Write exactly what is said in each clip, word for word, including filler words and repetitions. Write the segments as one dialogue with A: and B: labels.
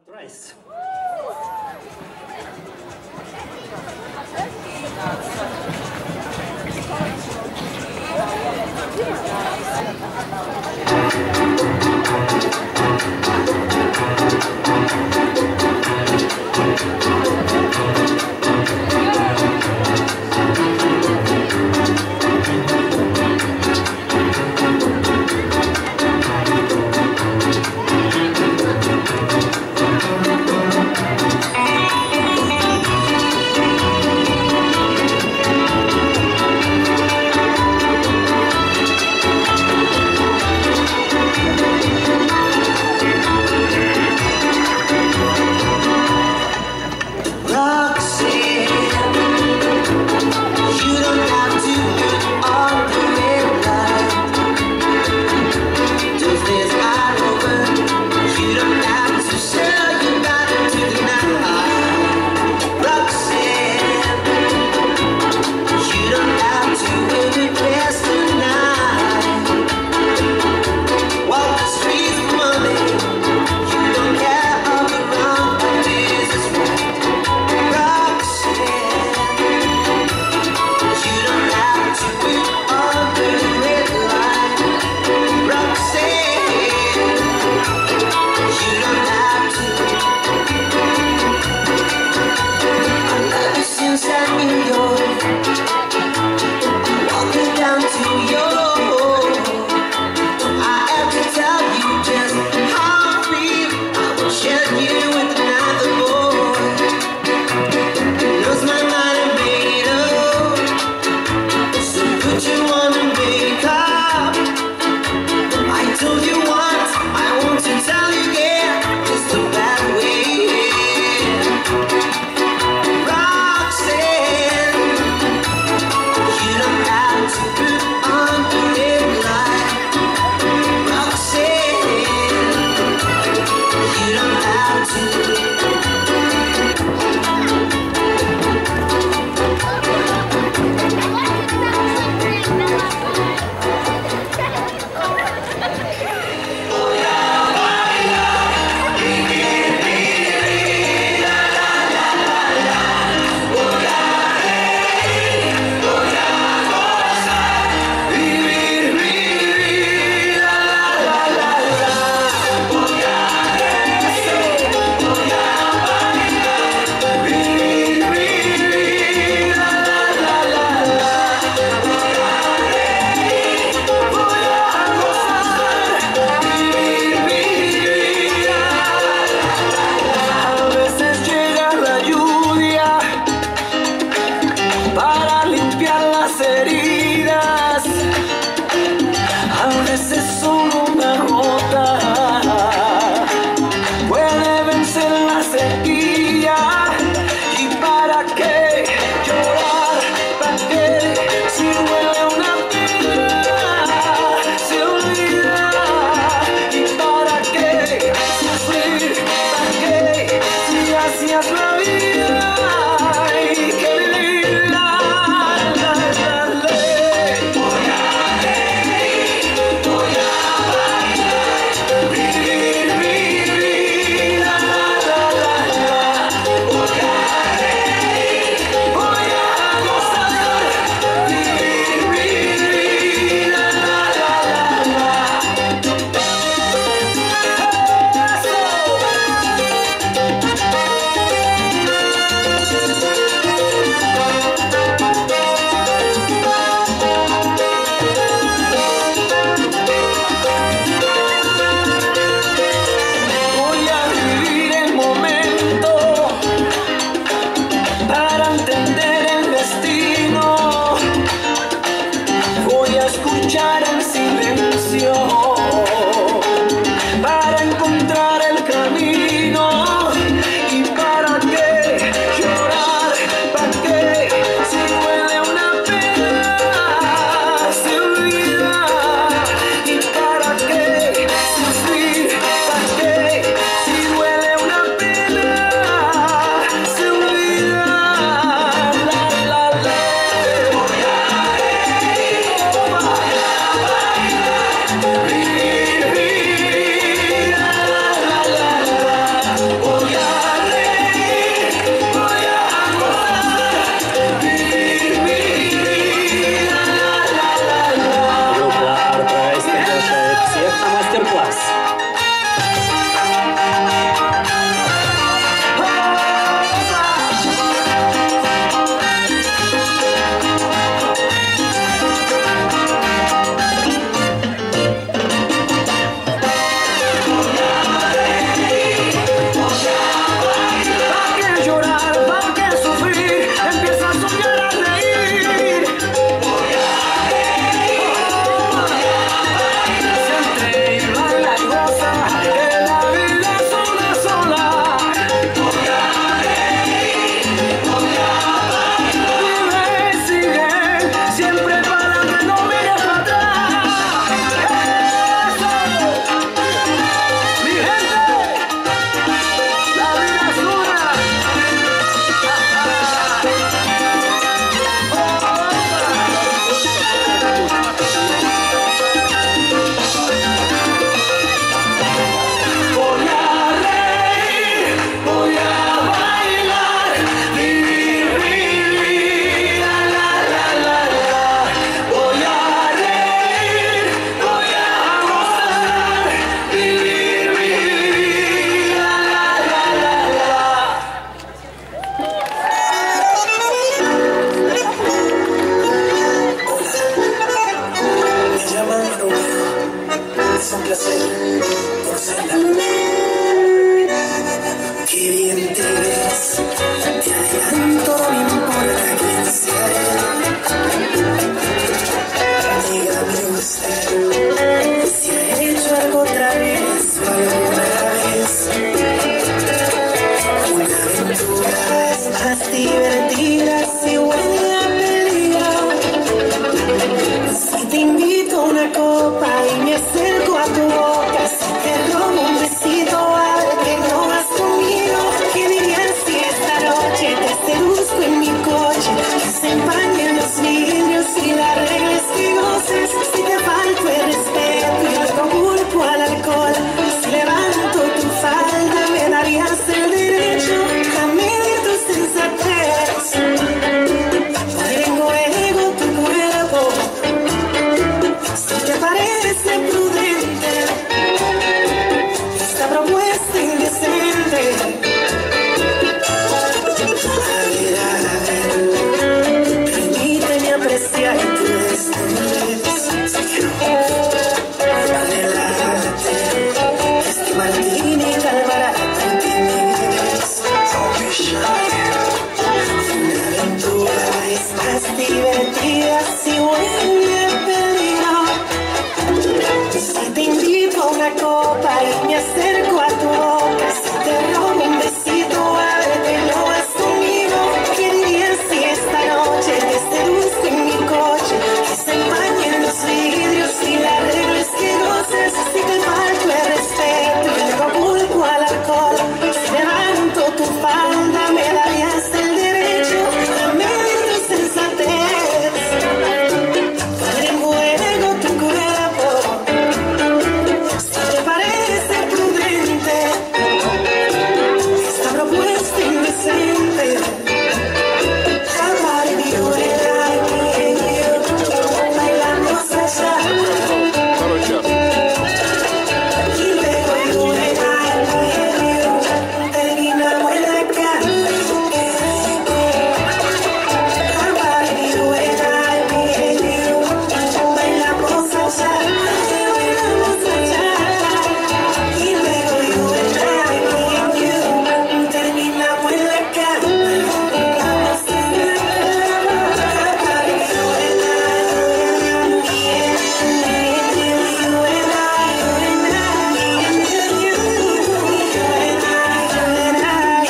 A: Rice. la copa y me acerco a tu boca. Si te robo un besito, a ver que lo vas conmigo. ¿Qué dirías si esta noche te seduzco en mi coche? Que se empañen los vidrios y la regla es que goces. Si te falto el respeto y luego culpo al alcohol, si levanto tu falda me darías el derecho a medir tu sensatez. Poner en juego tu cuerpo, si te parece prudente esta propuesta indecente. How about if you and I, me and you, bailamos allá? Y luego you and I, me and you, terminamos en la cama. How about if you and I, me and you, bailamos allá? Bailamos allá. Y luego you and I, me and you, terminamos en la cama. Vamos a la cama. How about if you and I, me and you, you and I, you and I, me and you, you and I, you and I,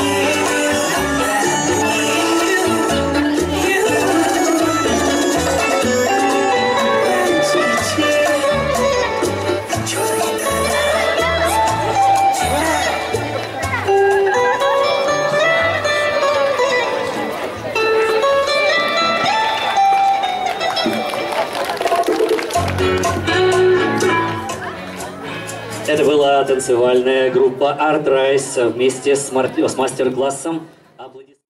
B: Это была танцевальная группа Art Rise вместе с мар- с мастер-классом.